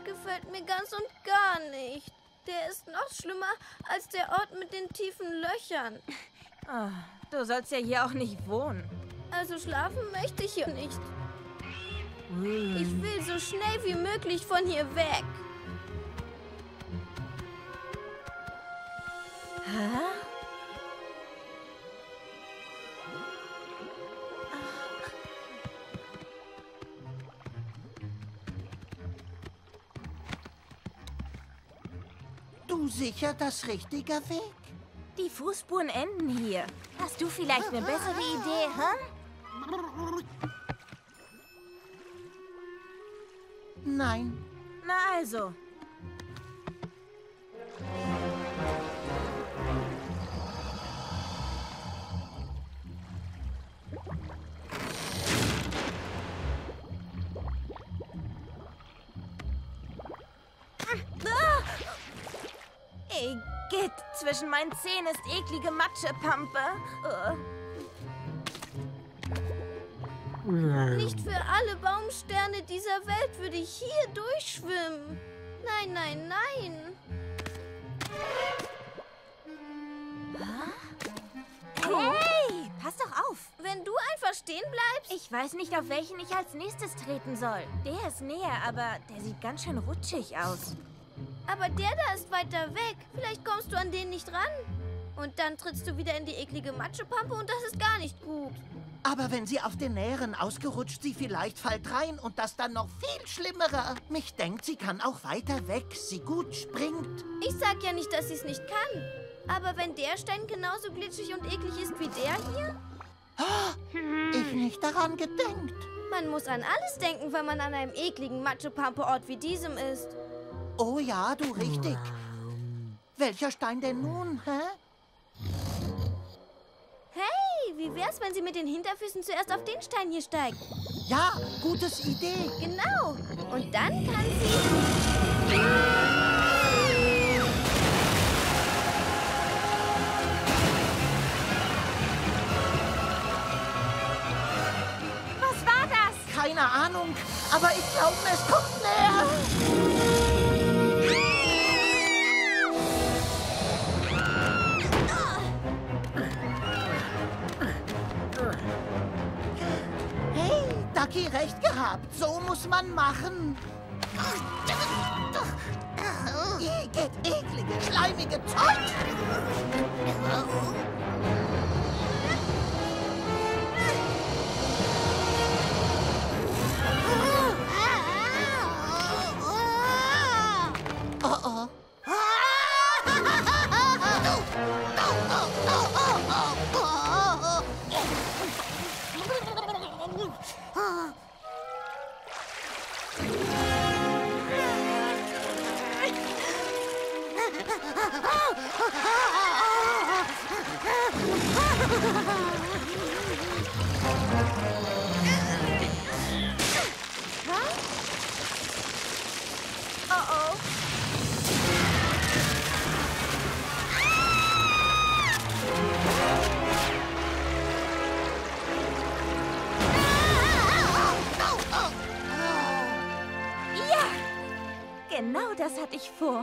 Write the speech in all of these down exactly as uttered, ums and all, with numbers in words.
gefällt mir ganz und gar nicht. Der ist noch schlimmer als der Ort mit den tiefen Löchern. Oh, du sollst ja hier auch nicht wohnen. Also schlafen möchte ich hier nicht. Ich will so schnell wie möglich von hier weg. Hä? Du sicher das richtige Weg? Die Fußspuren enden hier. Hast du vielleicht eine bessere Idee, hä? Nein. Na also. Igitt, zwischen meinen Zähnen ist eklige Matschepampe. Uh. Nicht für alle Baumsterne dieser Welt würde ich hier durchschwimmen. Nein, nein, nein. Hey, pass doch auf. Wenn du einfach stehen bleibst. Ich weiß nicht, auf welchen ich als nächstes treten soll. Der ist näher, aber der sieht ganz schön rutschig aus. Aber der da ist weiter weg. Vielleicht kommst du an den nicht ran. Und dann trittst du wieder in die eklige Matschepampe und das ist gar nicht gut. Aber wenn sie auf den näheren ausgerutscht, sie vielleicht fällt rein und das dann noch viel schlimmerer. Mich denkt, sie kann auch weiter weg, sie gut springt. Ich sag ja nicht, dass sie es nicht kann. Aber wenn der Stein genauso glitschig und eklig ist wie der hier? Oh, ich nicht daran gedenkt. Man muss an alles denken, wenn man an einem ekligen Matschepampe-Ort wie diesem ist. Oh ja, du richtig. Welcher Stein denn nun, hä? Hey, wie wär's, wenn sie mit den Hinterfüßen zuerst auf den Stein hier steigt? Ja, gutes Idee. Genau. Und dann kann sie... Was war das? Keine Ahnung, aber ich glaube, es kommt näher. Ducky recht gehabt. So muss man machen. Igitt, eklige, schleimige Zeug. Oh oh. Genau das hatte ich vor.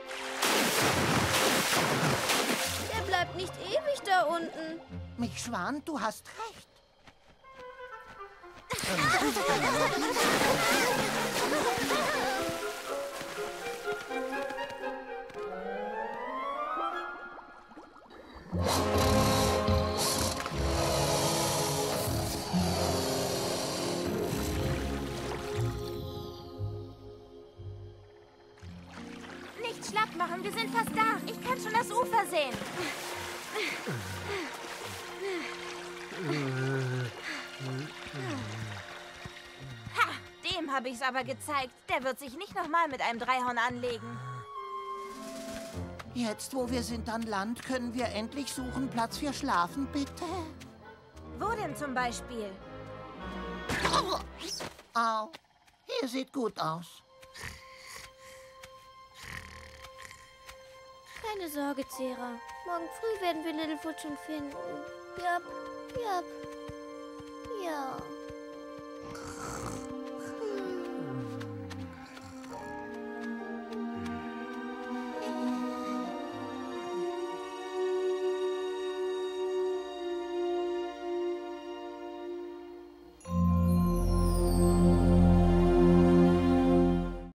Der bleibt nicht ewig da unten. Mich schwant, du hast recht. Nicht schlapp machen, wir sind fast da. Ich kann schon das Ufer sehen. Ha, dem habe ich es aber gezeigt. Der wird sich nicht nochmal mit einem Dreihorn anlegen. Jetzt, wo wir sind an Land, können wir endlich suchen Platz für Schlafen, bitte? Wo denn zum Beispiel? Au, hier sieht gut aus. Keine Sorge, Zera. Morgen früh werden wir Littlefoot schon finden. Jap, jap, ja.